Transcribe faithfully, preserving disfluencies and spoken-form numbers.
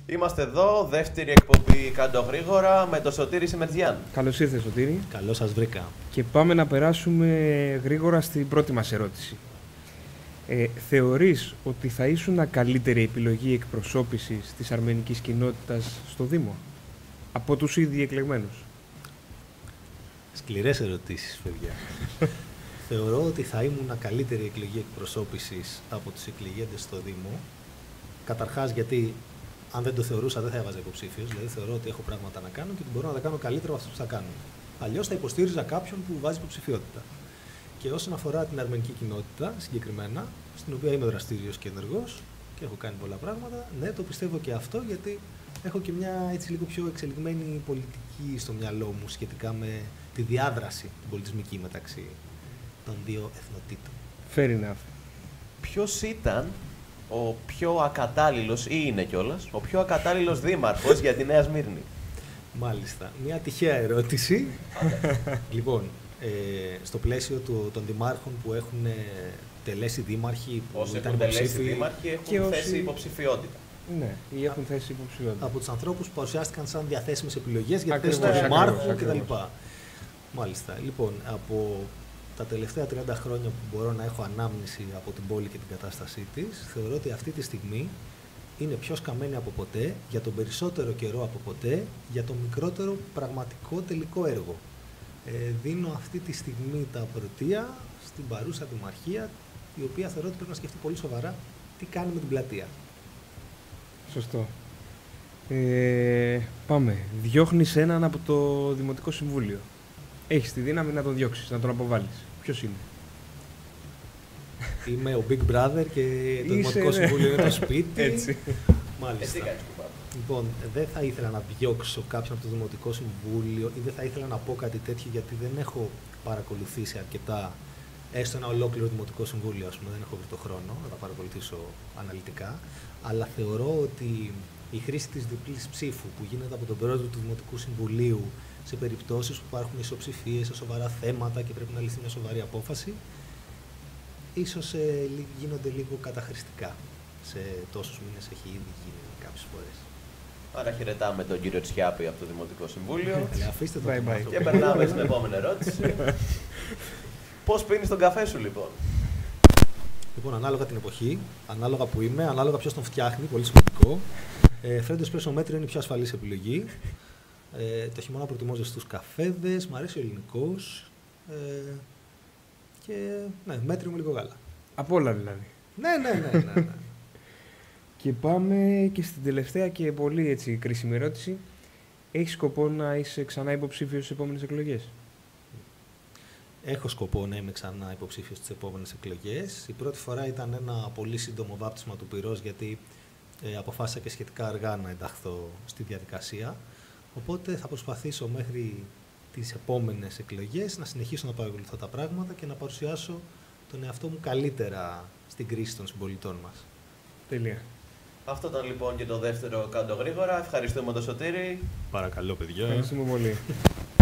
Είμαστε εδώ, δεύτερη εκπομπή Κάντο Γρήγορα με το Σωτήρη Σιμετζιάν. Καλώς ήρθες, Σωτήρη. Καλώς σας βρήκα. Και πάμε να περάσουμε γρήγορα στην πρώτη μας ερώτηση. Ε, θεωρείς ότι θα ήσουν καλύτερη επιλογή εκπροσώπησης της αρμενικής κοινότητας στο Δήμο από τους ήδη εκλεγμένους? Σκληρές ερωτήσεις, παιδιά. Θεωρώ ότι θα ήμουν καλύτερη εκλογή εκπροσώπησης από τους εκλεγέντες στο Δήμο. Καταρχάς, γιατί αν δεν το θεωρούσα, δεν θα έβαζα υποψήφιος. Δηλαδή, θεωρώ ότι έχω πράγματα να κάνω και ότι μπορώ να τα κάνω καλύτερα από αυτούς που θα κάνουν. Αλλιώς θα υποστήριζα κάποιον που βάζει υποψηφιότητα. Και όσον αφορά την αρμενική κοινότητα συγκεκριμένα, στην οποία είμαι δραστήριος και ενεργός και έχω κάνει πολλά πράγματα, ναι, το πιστεύω και αυτό, γιατί έχω και μια έτσι λίγο πιο εξελιγμένη πολιτική στο μυαλό μου σχετικά με τη διάδραση την πολιτισμική μεταξύ των δύο εθνοτήτων. Fair enough. Ποιος ήταν ο πιο ακατάλληλος, ή είναι κιόλας, ο πιο ακατάλληλος δήμαρχος για τη Νέα Σμύρνη? Μάλιστα. Μια τυχαία ερώτηση. Λοιπόν, ε, στο πλαίσιο του, των δημάρχων που έχουν τελέσει δήμαρχοι, που όσοι ήταν έχουν τελέσει υποψήφοι, δήμαρχοι έχουν και όσοι... θέσει υποψηφιότητα. Ναι, ή έχουν θέσει υποψηφιότητα. Από τους ανθρώπους που παρουσιάστηκαν σαν διαθέσιμες επιλογές για τη θέση Ακριβώς, του δημάρχου ακριβώς, κτλ. Μάλιστα. Λοιπόν, από τα τελευταία τριάντα χρόνια που μπορώ να έχω ανάμνηση από την πόλη και την κατάστασή της, θεωρώ ότι αυτή τη στιγμή είναι πιο σκαμμένη από ποτέ, για τον περισσότερο καιρό από ποτέ, για το μικρότερο πραγματικό τελικό έργο. Ε, δίνω αυτή τη στιγμή τα πρωτεία στην παρούσα δημαρχία, η οποία θεωρώ ότι πρέπει να σκεφτεί πολύ σοβαρά τι κάνει με την πλατεία. Σωστό. Ε, πάμε. Διώχνεις έναν από το Δημοτικό Συμβούλιο. Έχεις τη δύναμη να τον διώξεις, να τον αποβάλεις. Ποιος είναι? Είμαι ο Big Brother και το Είσαι, Δημοτικό ναι. Συμβούλιο είναι το σπίτι. Έτσι. Μάλιστα. Εσύ κάνεις κουμπά. Λοιπόν, δεν θα ήθελα να διώξω κάποιον από το Δημοτικό Συμβούλιο ή δεν θα ήθελα να πω κάτι τέτοιο, γιατί δεν έχω παρακολουθήσει αρκετά, έστω ένα ολόκληρο Δημοτικό Συμβούλιο, ας πούμε, δεν έχω βρει το χρόνο να τα παρακολουθήσω αναλυτικά. Αλλά θεωρώ ότι η χρήση της διπλής ψήφου που γίνεται από τον πρόεδρο του Δημοτικού Συμβουλίου σε περιπτώσεις που υπάρχουν ισοψηφίες, σε σοβαρά θέματα και πρέπει να ληφθεί μια σοβαρή απόφαση, ίσως ε, γίνονται λίγο καταχρηστικά. Σε τόσους μήνες έχει ήδη γίνει κάποιες φορές. Άρα χαιρετάμε τον κύριο Τσιάπη από το Δημοτικό Συμβούλιο. Ε, αφήστε το Bye θέμα bye. αυτό. Και περνάμε στην επόμενη ερώτηση. Πώς πίνεις τον καφέ σου, λοιπόν? Λοιπόν, ανάλογα την εποχή, ανάλογα που είμαι, ανάλογα ποιος τον φτιάχνει, πολύ σημαντικό. Ε, Fred Espresso Metro είναι η πιο ασφαλής επιλογή. Ε, το χειμώνα προτιμώ ζεστούς καφέδες, μου αρέσει ο ελληνικός. Ε, και ναι, μέτριο με λίγο γάλα. Από όλα δηλαδή. Ναι, ναι, ναι, ναι, ναι. Και πάμε και στην τελευταία και πολύ έτσι κρίσιμη ερώτηση. Έχεις σκοπό να είσαι ξανά υποψήφιος στις επόμενες εκλογές? Έχω σκοπό να είμαι ξανά υποψήφιος στις επόμενες εκλογές. Η πρώτη φορά ήταν ένα πολύ σύντομο βάπτισμα του πυρός, γιατί ε, αποφάσισα και σχετικά αργά να ενταχθώ στη διαδικασία. Οπότε θα προσπαθήσω μέχρι τις επόμενες εκλογές να συνεχίσω να παρακολουθώ τα πράγματα και να παρουσιάσω τον εαυτό μου καλύτερα στην κρίση των συμπολιτών μας. Τελεία. Αυτό ήταν λοιπόν και το δεύτερο Κάντο Γρήγορα. Ευχαριστούμε τον Σωτήρη. Παρακαλώ, παιδιά. Ευχαριστούμε πολύ.